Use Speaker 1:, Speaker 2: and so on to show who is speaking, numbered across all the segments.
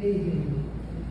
Speaker 1: living.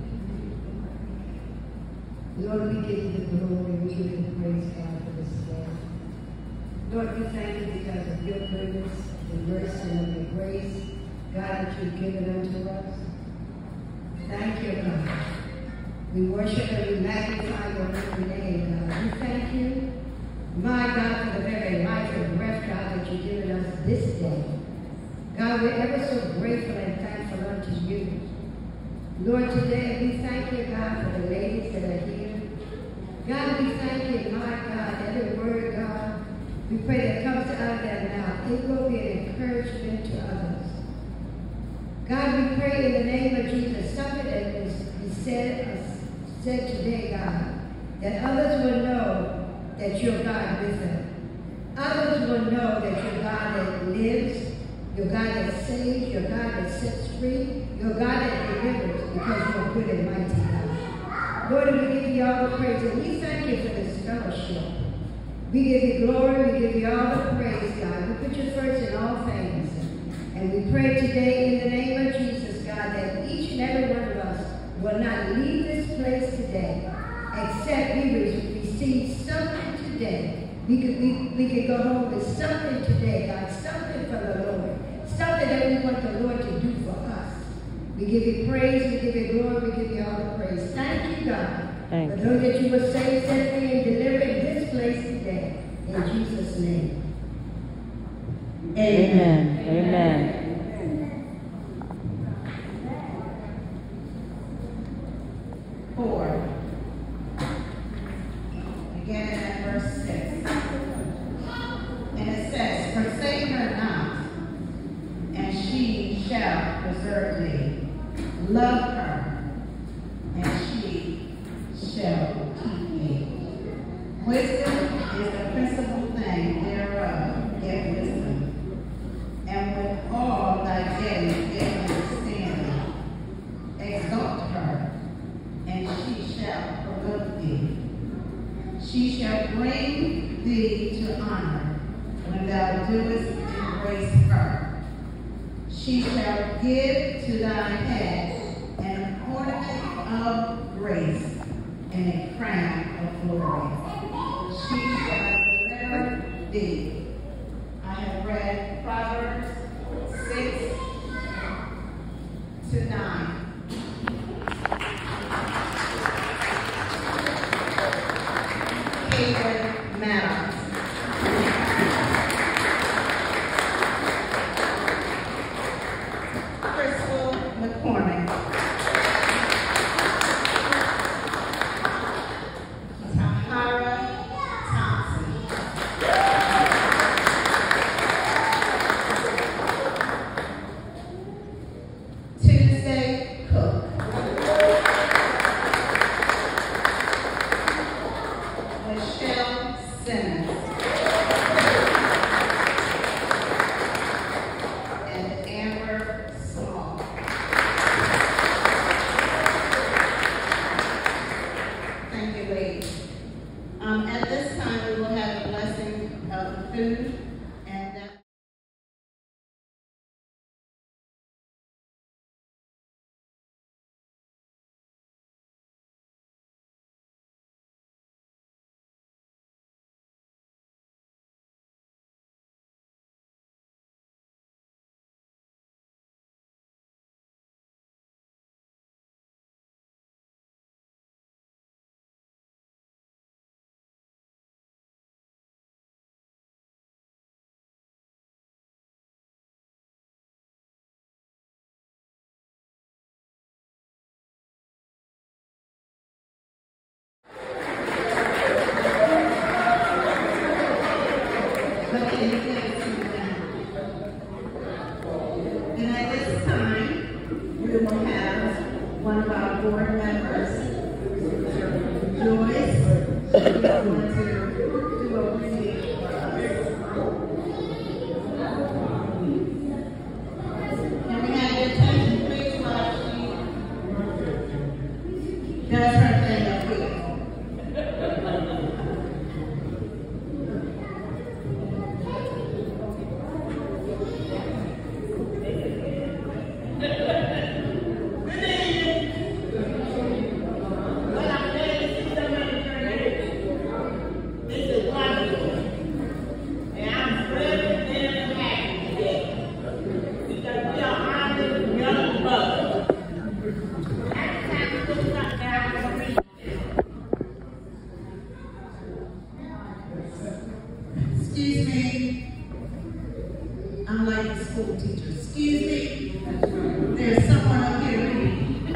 Speaker 1: Lord, we give you the glory, we give you the praise, God, for this day. Lord, we thank you because of your goodness, your mercy, and your grace, God, that you've given unto us. Thank you, God. We worship and we magnify your holy name, God. We thank you, my God, for the very life and breath, God, that you've given us this day. God, we're ever so grateful and thankful unto you. Lord, today we thank you, God, for the ladies that are here. God, we thank you, my God, every word, God, we pray that comes out of their mouth. It will be an encouragement to others. God, we pray in the name of Jesus, something that is said today, God, that others will know that you're God with them. Others will know that you're God that lives, you're God that saves, you're God that sets free, you're God that delivers, because you're good and mighty, God. Lord, we give you all the praise, and we thank you for this fellowship. We give you glory, we give you all the praise, God. We put you first in all things. And we pray today in the name of Jesus, God, that each and every one of us will not leave this place today except we will receive something today. We could go home with something today, God, something from the Lord, something that we want the Lord to do for us. We give you praise, we give you glory, we give you all the praise. Thank you, God, for those that you will save, set free, and deliver in this place today. In Jesus' name.
Speaker 2: Amen. Amen.
Speaker 3: Again in verse 6. And it says, forsake her not, and she shall preserve thee. Love her, and she shall keep thee. Wisdom is the principal thing thereof, get wisdom. And with all thy getting, get understanding. Exalt her, and she shall promote thee. She shall bring thee to honor when thou doest embrace her. She shall give to thy head an ornament of grace and a crown of glory. She shall deliver thee. I have read Proverbs 6-9. Favorite matters. Crystal McCormick. Tahara Thompson. Tuesday Cook. Michelle Simmons. And Amber Small. Thank you, ladies. At this time, we will have a blessing of the food. And at this time, we will have one of our board members, Joyce, who's going to do a reading for us. Can we have your attention, please, while she does her thing up here?
Speaker 4: Good evening,
Speaker 3: I'm like the school teacher. Excuse me. There's someone up here reading.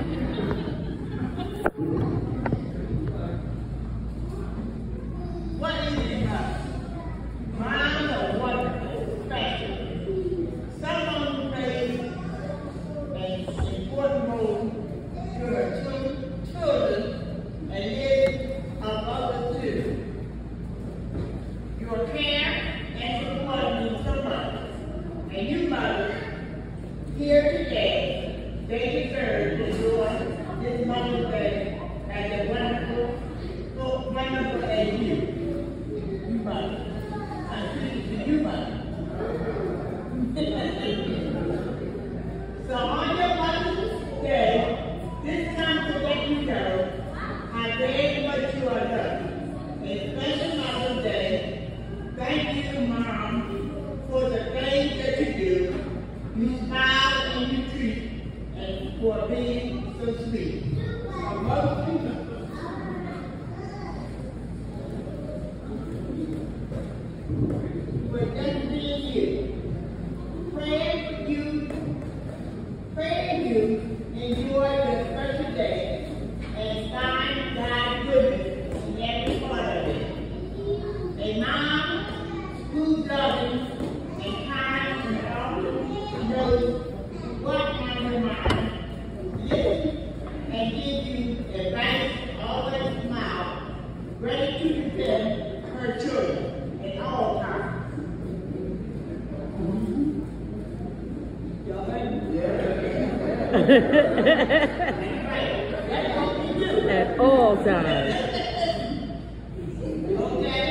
Speaker 3: What is it about? Moms are wonderful, special. Someone who plays an important role to her children and lives above the two. Your care and support means so much. And you mothers here today, they deserve to enjoy this Mother's Day as a wonderful as you. You mothers. I'm speaking to you mothers. So on your Mother's Day, this time to let you know how very much you are loved. A special Mother's Day. Thank you, Mom, for the things that you do. You smile and you treat, and for being so sweet. For just being you. Praying you enjoy your special day and find God's goodness in every part of it. A mom who's loving and kind and often knows what on her mind, listen and give you advice, always smile, ready to defend her children at all times. Y'all ready? That's what we do.
Speaker 2: At all times.
Speaker 3: Okay?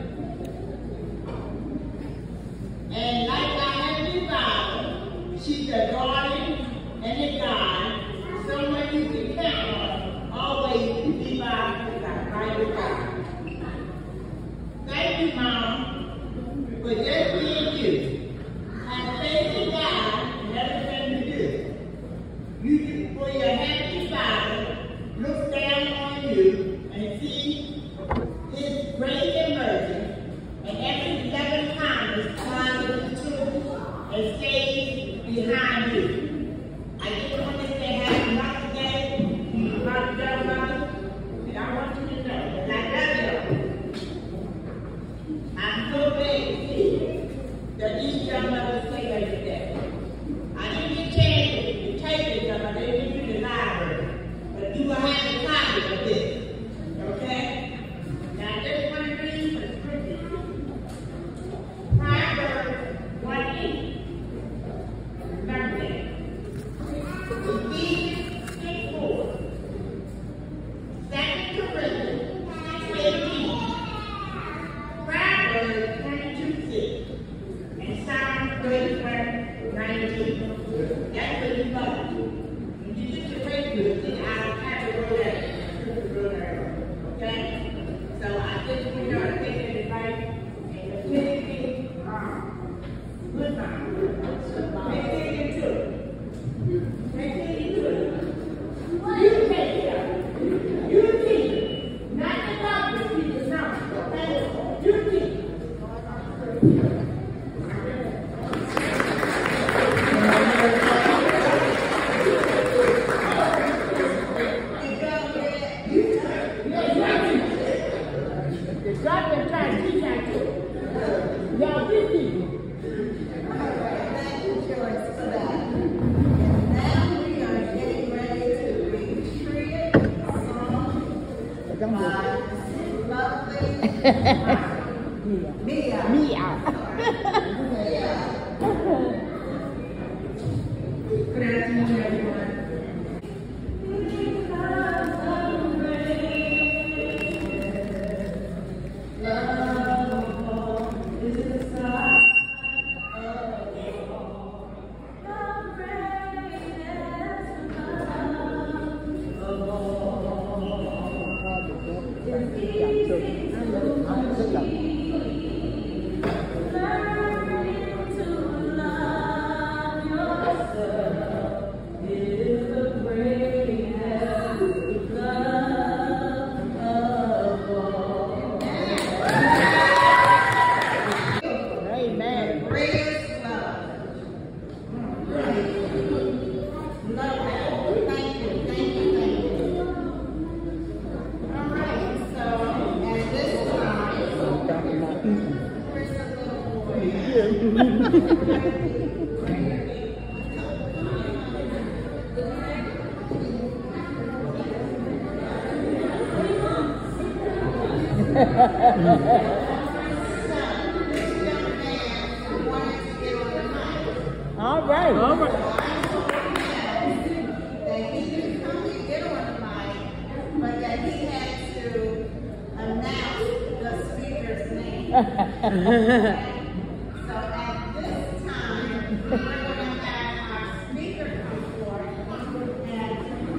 Speaker 3: And like our Heavenly Father, she's a guardian and a guide, someone you can count on, always to be by your side. Thank you, Mom, for just being you. Have faith in God in everything you do. For your Heavenly Father looks down on you and sees His grace and mercy, and every loving kindness smiles with the children and stays behind you. I just want to say happy Mother's Day to you, Mother, and I want you to know that I love you. I'm so glad to see that these young mothers say every day. I didn't get a chance to take it, but I didn't give you the library. But you will have a copy of this. Okay? Now, I just want to read the scripture. Proverbs 1:8. Remember that. Ephesians 6:4. 2 Corinthians 18. Proverbs 22:6. And Psalm 31:19. That's what you love. When you get your break good, then I'll have to roll that. Okay? So I just want y'all to take that advice and take it good time. Take it into it. Take it into it. You take care of it. You teach it. Not the doctor teaches now. Okay? You teach it. Mia. Good afternoon, everyone.
Speaker 2: Look up. All right. All right.
Speaker 3: That he didn't come and get on the mic, but that he had to announce the speaker's name. So at this time, we're going to have our speaker come forward and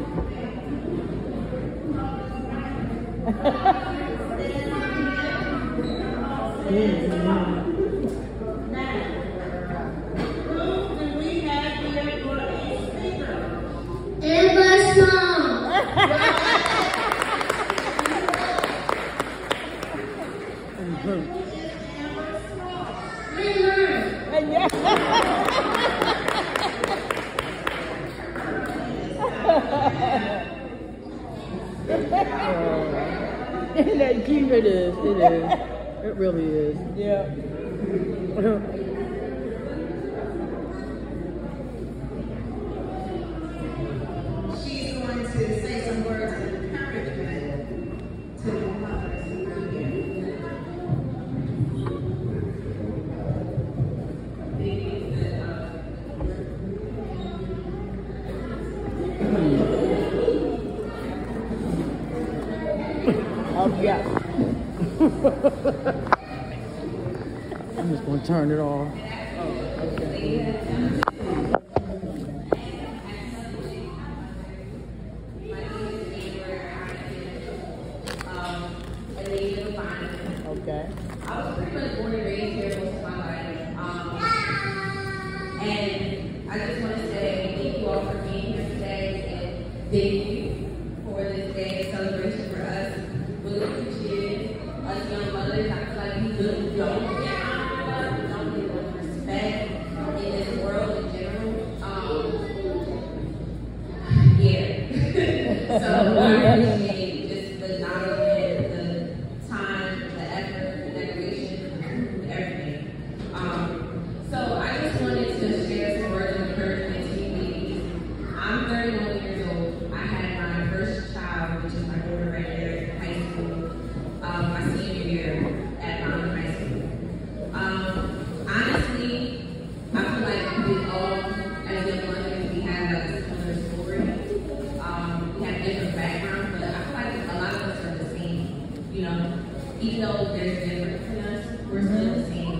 Speaker 2: It is. It is. It really is. Yeah.
Speaker 3: She's going to say some words of encouragement to the mothers who are here.
Speaker 2: Oh, yeah. I'm just going to turn it off. Oh, okay. Okay.
Speaker 4: I was pretty much born and raised here most of my life. And I just want to say thank you all for being here today and thank you for this day of celebration for us. Really appreciate us young mothers. I feel like we really don't get honored, we don't get enough respect in this world in general. So I appreciate just the acknowledgement, the time, the effort, the dedication, everything. So I just wanted to share some words of encouragement to you ladies. I'm 31 years old. I had my first child, which is my daughter right there in high school, my senior year at Vineland High School. Honestly, I feel like we all, as young mothers, we have like a similar story. We have different backgrounds, but I feel like a lot of us are the same. You know, even though there's difference in us, we're still the same.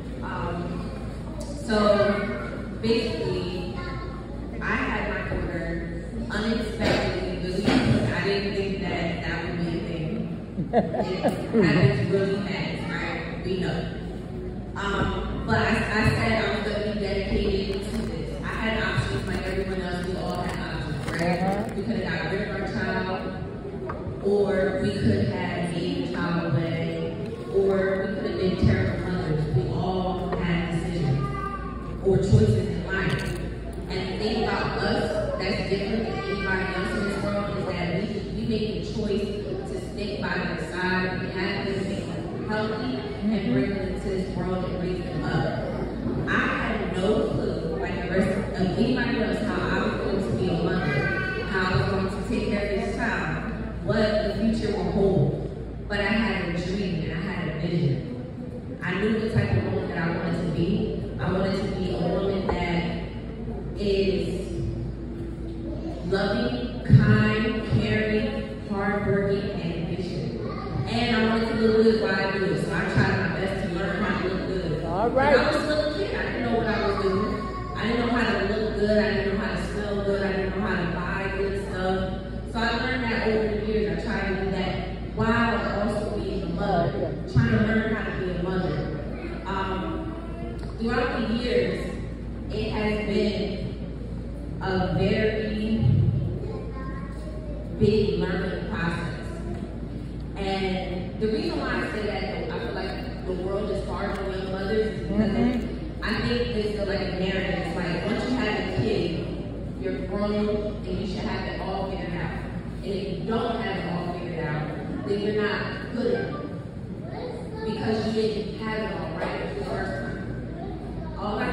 Speaker 4: So basically, I had my daughter unexpectedly really young. I didn't think that would be a thing. It happens really fast, right? We know. But I said I was going to be dedicated to this. I had options like everyone else. We all had options, right? We could have got rid of our child, or we could have made the child away, or we could have been terrible mothers. We all had decisions or choices in life. And the thing about us that's different than anybody else in this world is that we make the choice to stick by their side, be happy, make them healthy, and bring them into this world and raise them up. I had no clue, like the rest of anybody else, how I was going to be a mother, how I was going to take care of this child, what the future will hold. But I had a dream and I had a vision. I knew the type of woman that I wanted to be. I wanted to be a woman that is loving, kind, caring, hardworking, and ambitious. And I wanted to look good while I do it. So I tried my best to learn how to look good.
Speaker 2: All right.
Speaker 4: When I was a little kid, I didn't know what I was doing. I didn't know how to look good. I didn't know how to smell good. I didn't know how to buy good stuff. So I learned that over the years. I tried to do that while also being a mother. Trying to learn how to be a mother. Throughout the years, it has been a very big learning process. And the reason why I say that, I feel like the world is hard for young mothers is because I think it's like a narrative. It's like once you have a kid, you're grown and you should have it all figured out. And if you don't have it all figured out, then you're not good because you didn't have it all right the first time. All I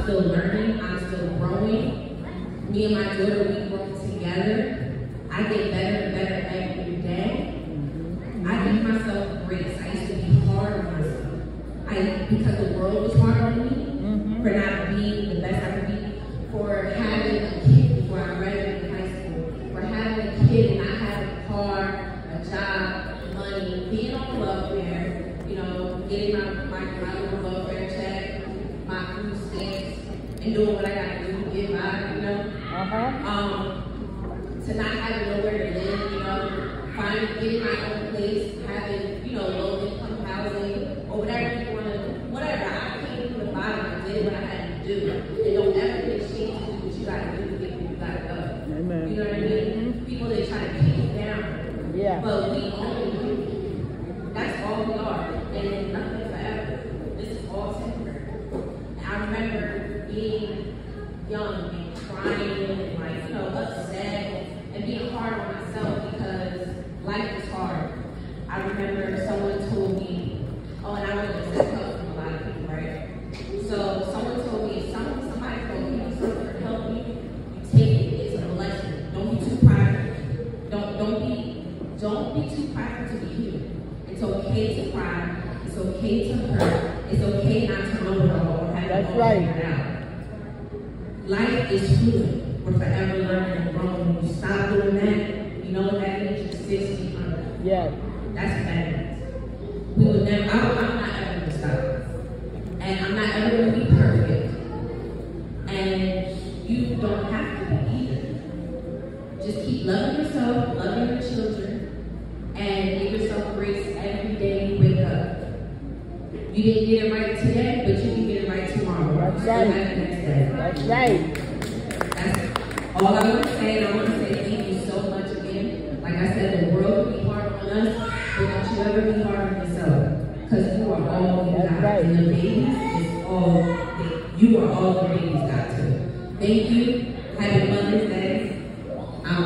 Speaker 4: still learning, I'm still growing. Me and my daughter, we grow together. I get better and better every day. I give myself grace. I used to be hard on myself. Because the world was hard on me, for not being the best I could be, for having a kid before I graduated high school, for having a kid and not having a car, a job, money, being on welfare, you know, getting my little welfare check, my food stamps, and doing what I gotta do to get by, you know. To not having nowhere to live, you know, getting my own place, having, you know, low income housing, or whatever you want to, whatever. I came from the bottom, I did what I had to do. And don't ever get ashamed to do what you gotta do to get where you gotta go.
Speaker 2: Amen.
Speaker 4: You know what I mean? People, they try to keep you down.
Speaker 2: Yeah.
Speaker 4: But we only do. That's all we are. And nothing forever. This is all temporary. I remember being young and crying and like, you know, upset and being hard on myself because life is hard. I remember someone told me, oh, and I was going to accept help from a lot of people, right? So someone told me, if somebody told me something to help you, you take it. It's a blessing. Don't be too prideful. Don't be too prideful to be human. It's okay to cry. It's okay to hurt. It's okay not to know it all or have it all figured out. Life is fluid. We're forever learning and growing. When you stop doing that, you know what that means? You're 60 under.
Speaker 2: Yeah.
Speaker 4: That's what that means. We will never, I'm not ever going to stop. And I'm not ever going to be perfect. And you don't have to be either. Just keep loving yourself, loving your children, and give yourself grace every day you wake up. You didn't get it right today, but you can get it right tomorrow.
Speaker 2: That's right.
Speaker 4: The next day.
Speaker 2: That's right.
Speaker 4: That's all I want to say, and I want to say thank you so much again. Like I said, the world will be hard on us, but don't you ever be hard on yourself. Because you are all you got.
Speaker 2: Right.
Speaker 4: And the babies is all, you are all the babies got to. Thank you. Happy Mother's Day. I'm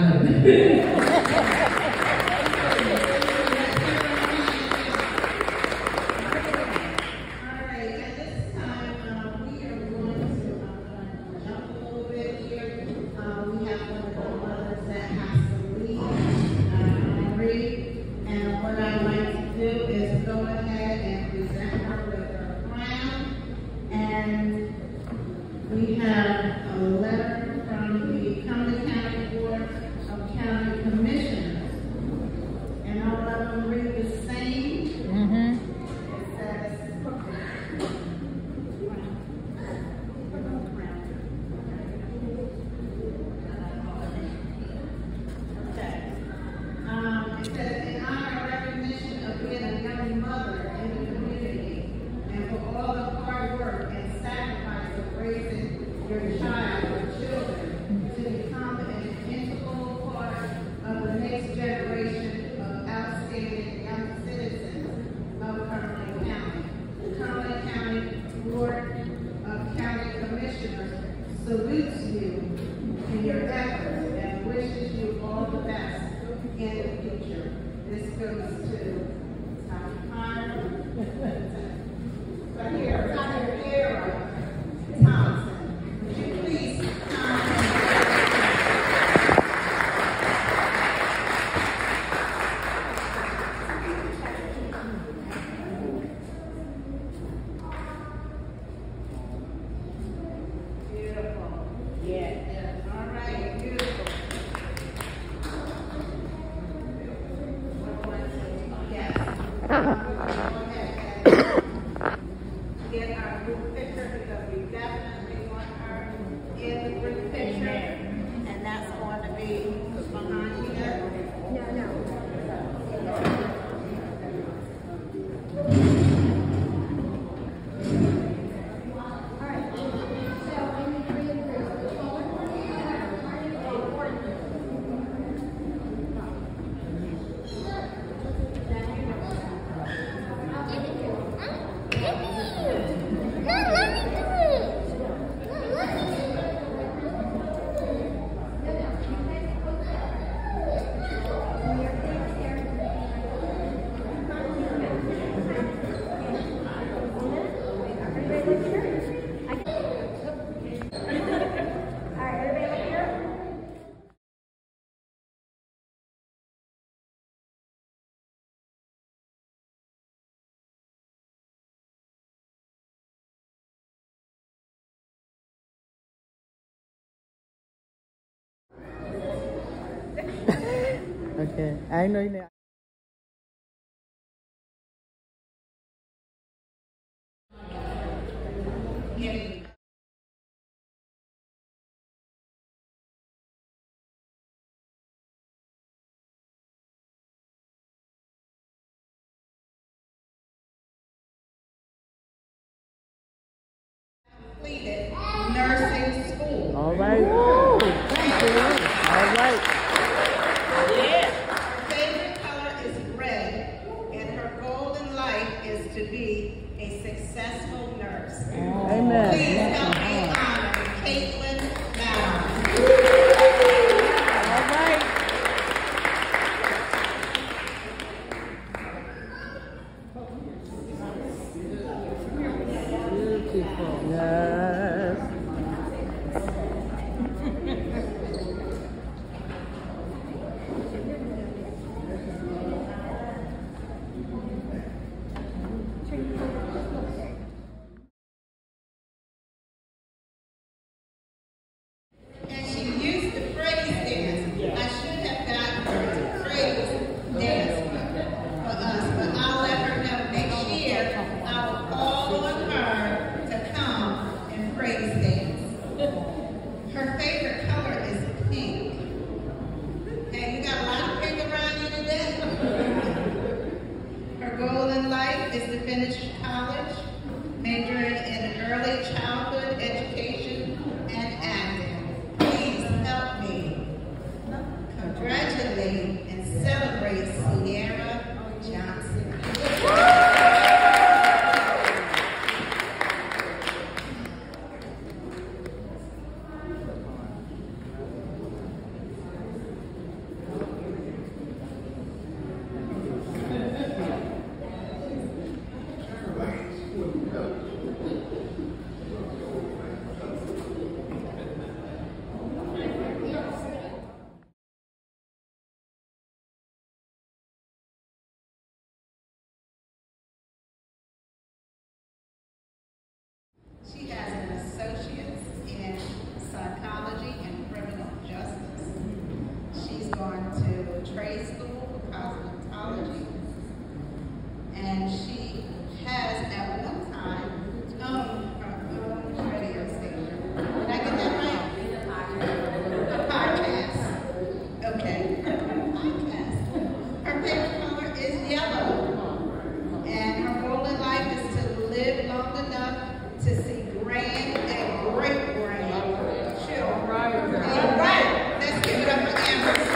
Speaker 3: We have a letter from the County Board of County Commissioners, and all of them read the same. It says, it says, in honor and recognition of being a young mother in the community, and for all the hard work and sacrifice of raising your child or children to become an integral part of the next generation of outstanding young citizens of Cumberland County. The Cumberland County Board of County Commissioners salutes you in your efforts and wishes you all the best in the future. This goes to Tommy Connor, Thompson. Would you please come? Beautiful. Yeah. All right. Beautiful. Yes. Go ahead and get our group picture because we definitely want her in the group picture. And that's going to be behind here.
Speaker 2: Okay. I know you know.
Speaker 3: Completed nursing school.
Speaker 2: All right. Woo. Thank you. All right.
Speaker 3: Her favorite color is red, and her goal in life is to be a successful nurse.
Speaker 2: Amen.
Speaker 3: Please help me honor Caitlin Brown.
Speaker 2: All right. Beautiful. Yes.
Speaker 3: And she used to praise dance. I should have gotten her to praise dance for us, but I'll let her know next year I will call on her to come and praise dance. Her favorite color is pink. And you got a lot of pink around you today. Her goal in life is to finish college, majoring in early childhood education and acting. Please help me congratulate and celebrate Sierra Johnson. She has an associate's in psychology and criminal justice. She's gone to trade school for cosmetology. And she has at one time owned her own radio station. Did I get that right? A podcast. Okay. Podcast. Her favorite color is yellow. And her goal in life is to live long enough to see grand and great grandchildren. All right, let's give it up for Amber.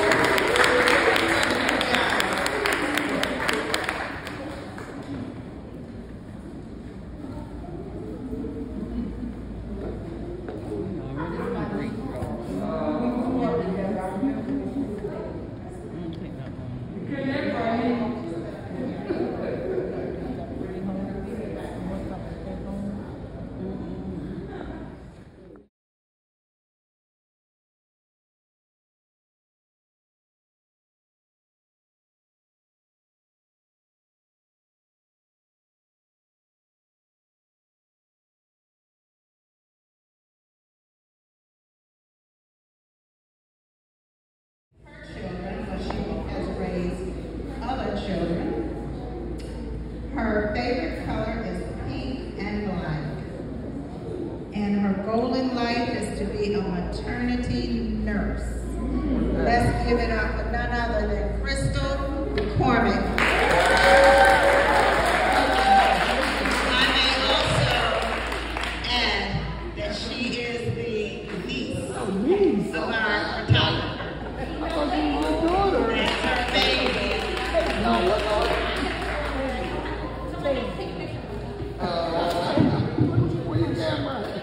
Speaker 3: Children, but she has raised other children. Her favorite color is pink and black. And her goal in life is to be a maternity nurse. Let's give it up for none other than Crystal McCormick. I may also add that she is the niece of our photographer. That's her baby.
Speaker 5: Where your camera?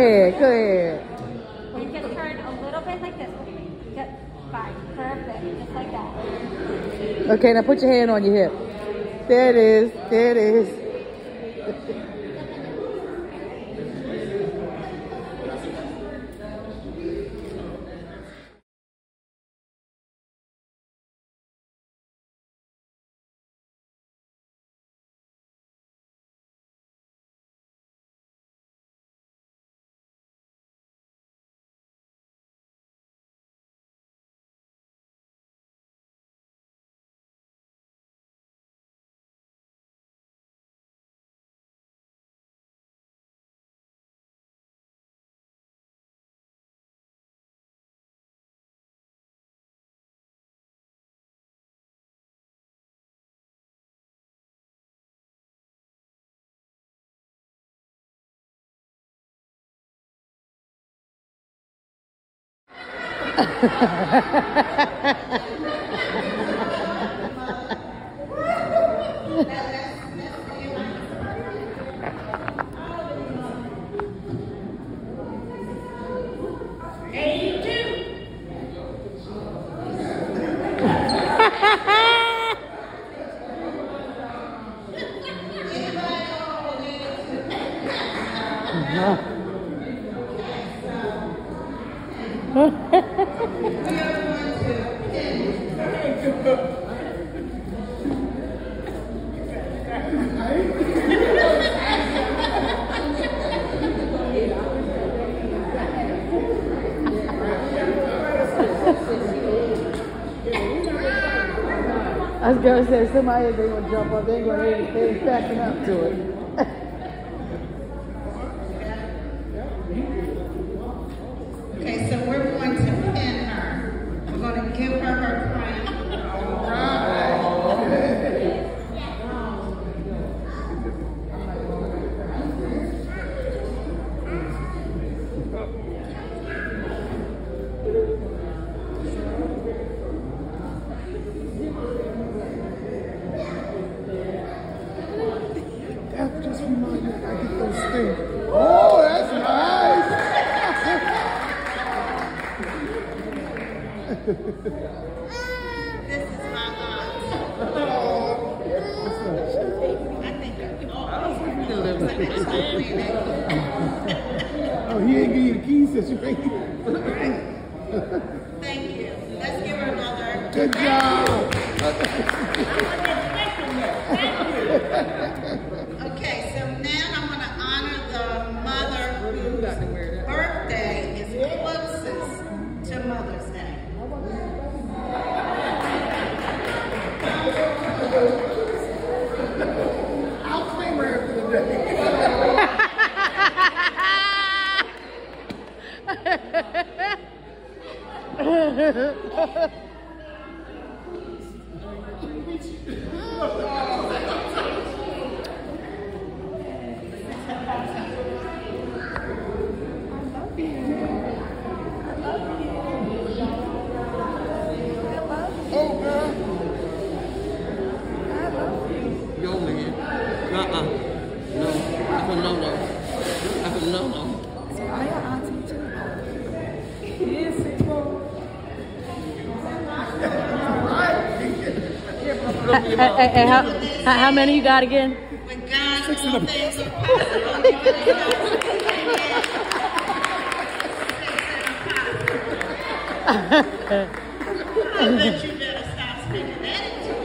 Speaker 2: ahead, go ahead.
Speaker 6: You can turn a little bit like this. Good. Fine. Perfect. Just like that.
Speaker 2: Okay, now put your hand on your hip. There it is. There it is. I was gonna say somebody they gonna jump up, they gonna they're backing up to it.
Speaker 3: Okay, so we're going to pin her. We're going to give her her crown.
Speaker 5: That just reminded me, I get those things. Oh, that's nice.
Speaker 3: This is my aunt. I think
Speaker 5: Oh, he ain't give you the keys since you paid.
Speaker 3: Thank you. Let's give her another.
Speaker 5: Good job.
Speaker 3: Okay, so now I'm going to honor the mother whose birthday is closest to Mother's Day.
Speaker 5: I'll claim her for the day. Oh, girl.
Speaker 7: Yo, man. No. That's a no-no. That's a no-no.
Speaker 2: Hey, how many you got again?
Speaker 3: With God, all things are possible. I bet you better stop speaking attitude.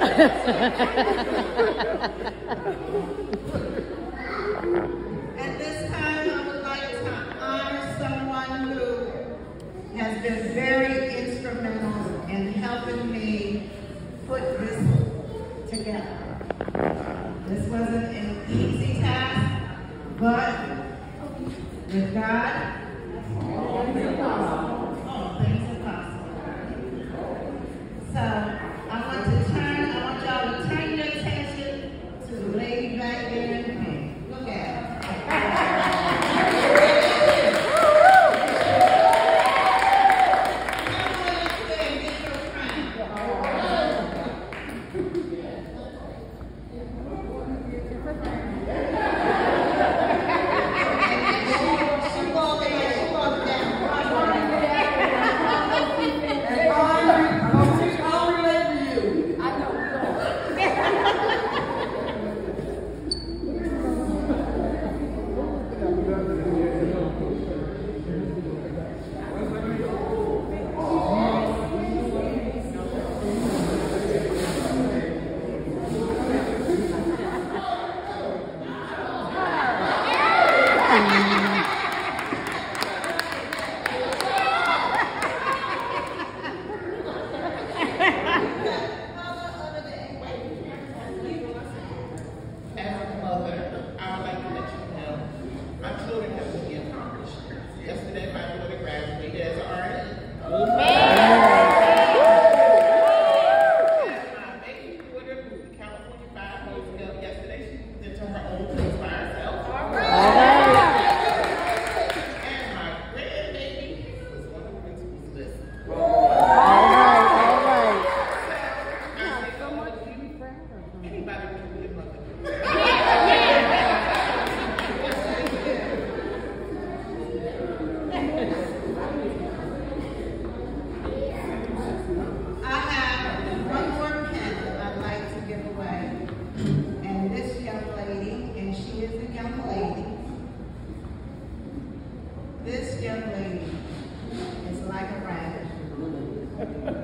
Speaker 3: At this time, I would like to honor someone who has been very instrumental in helping me put this together. This wasn't an easy task, but with God, all things are possible. So I want y'all to turn your attention to the lady back there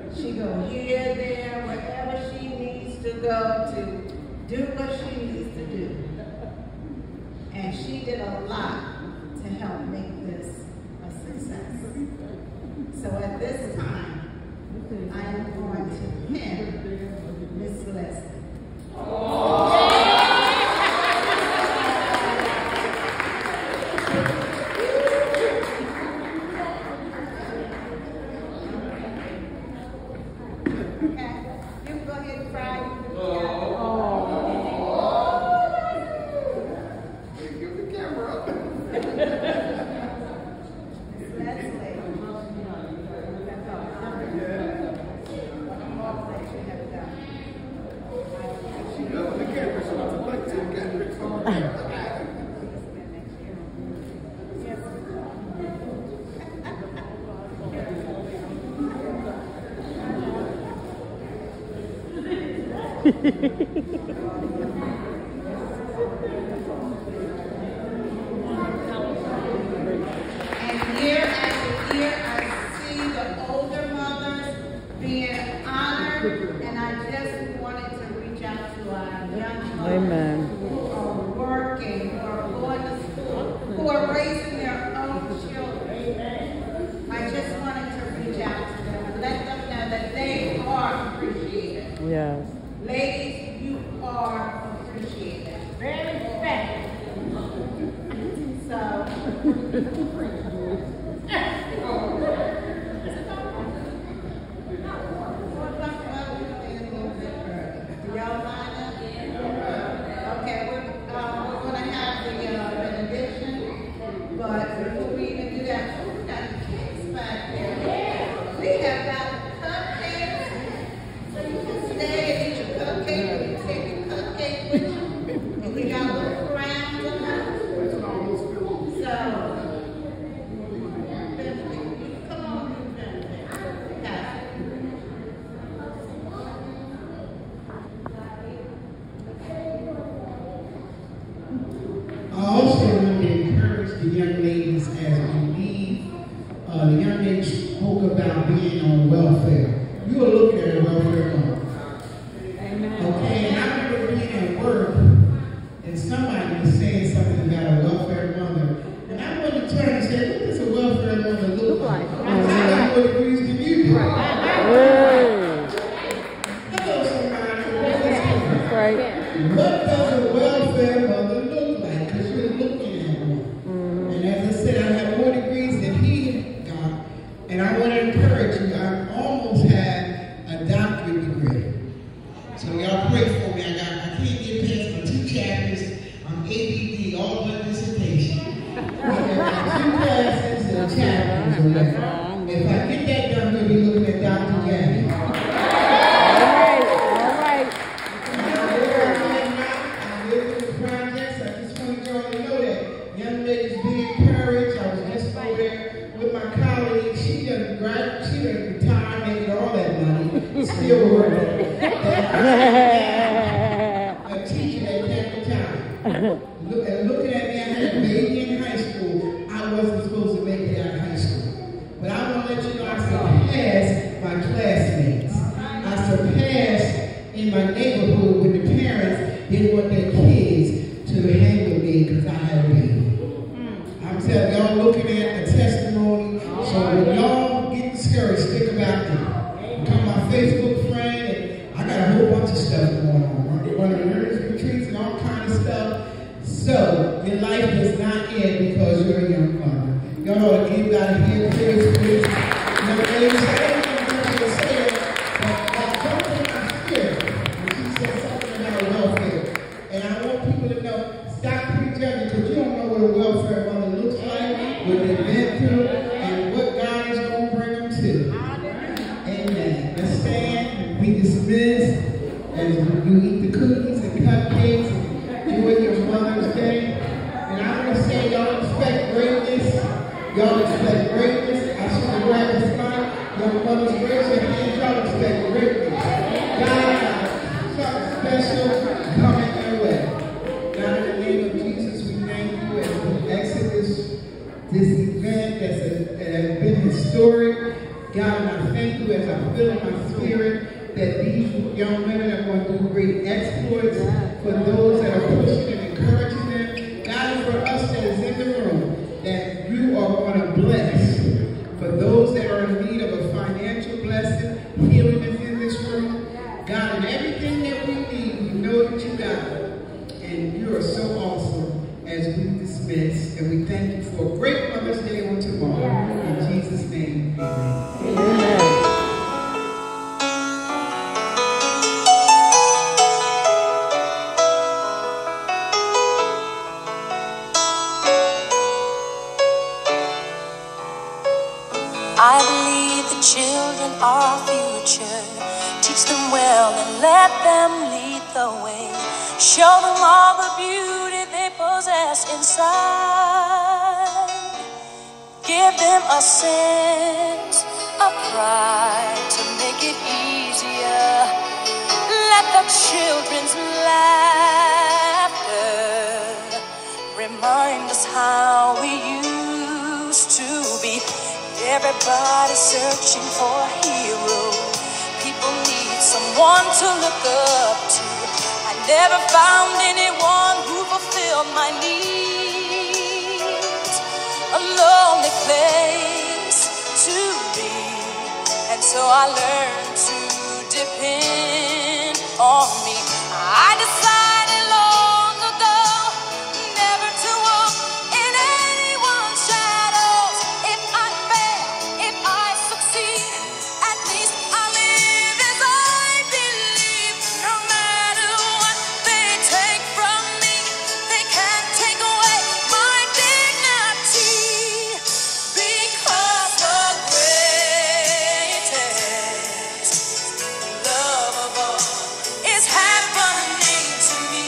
Speaker 3: She go here, there, wherever she needs to go to do what she needs to do. And she did a lot to help make this a success. So at this time, I am going to pin Miss Leslie. And year after year, I see the older mothers being honored, and I just wanted to reach out to our young mothers who are working, who are going to school, who are raising their own children. I just wanted to reach out to them and let them know that they are appreciated.
Speaker 2: Yes.
Speaker 3: Ladies, you are appreciated. Very respected. Y'all line up? Okay, we're going to have the benediction, but before we even do that, we got cakes back there. We have got cupcakes, so you can stay and eat your cupcake, or you take your cupcake with you, and we got little crowns of them. So, come on,
Speaker 8: I also want to encourage the young ladies as we leave. The young ladies spoke about being on welfare. You are looking at a welfare mother. Okay, and I remember being at work and somebody was saying something about a welfare mother. And I wanted to turn and say, what does a welfare mother look like? I got more degrees than you do. Hello, somebody.
Speaker 2: That's right.
Speaker 8: What does a welfare mother look like? Because you're looking at one. And as I said, I have more degrees than he got. And I want to encourage you. I almost had a doctorate degree. So y'all pray for me. I can't get past my 2 chapters. I'm ABD, all but dissertation. I 2 classes and chapters already. If I get that done, we'll be looking at Dr. Gabby. Still working. A teacher at Campbell Town. Looking at me, I had a baby in high school. I wasn't supposed to make it out of high school. But I want to let you know I surpassed my classmates. I surpassed in my neighborhood when the parents didn't want their kids to hang with me because I had a baby. I'm telling y'all, looking at a testimony. So when y'all get discouraged, think about me. Become my Facebook friend, and I got a whole bunch of stuff going on. I'm running learning retreats and all kind of stuff. So your life does not end because you're a young mother. Y'all ought to give God a hand praise, please. Young ladies, I don't know what to say, but something in my spirit when she said something about welfare. And I want people to know, stop prejudging, because you don't know what a welfare mother looks like, what they've been through, and what God is going to bring them to. Amen. Let's stand, be dismissed as you eat the cookies and cupcakes and enjoy your Mother's Day. And I want to say, y'all expect greatness. Y'all expect greatness. I should have grabbed the slide. Your mothers, raise your hands. Y'all expect greatness. God, something special coming your way. God, in the name of Jesus, we thank you as we exit this event that has been historic. God, and I thank you as I'm feeling my my spirit that these young women are going to do great exploits for those that are pushing and encouraging them. God, and for us that is in the room, that you are going to bless. For those that are in need of a financial blessing, healing is in this room. God, and everything that we need, we know that you got it. And you are so awesome as we dismiss. And we thank you for a great Mother's Day on tomorrow. In Jesus' name, amen.
Speaker 2: Amen.
Speaker 9: I believe the children are our future. Teach them well and let them lead the way. Show them all the beauty they possess inside. Give them a sense of pride to make it easier. Let the children's laughter remind us how we used to be. Everybody's searching for a hero. People need someone to look up to. I never found anyone who fulfilled my needs. A lonely place to be. And so I learned to depend on me. I decided long ago never to walk in anyone's shadows. If I fail, if I succeed, at least I live as I believe. No matter what they take from me, they can't take away my dignity. Because the greatest love of all is happening to me.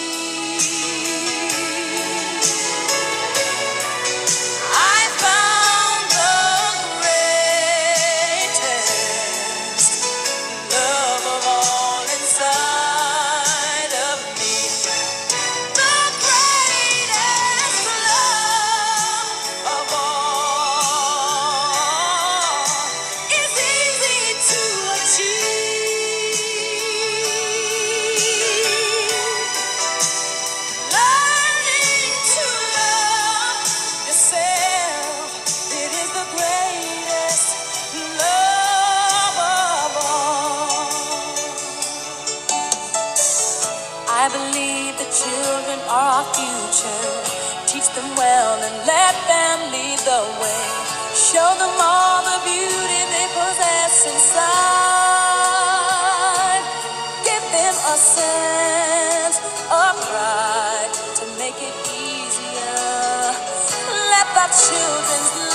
Speaker 9: I found the greatest love of all inside of me. The greatest love of all is easy to achieve. Learning to love yourself, it is the greatest love of all. I believe the children are our future. Teach them well and let them lead the way. Show them all the beauty they possess inside. Give them a sense of pride to make it easier. Let the children's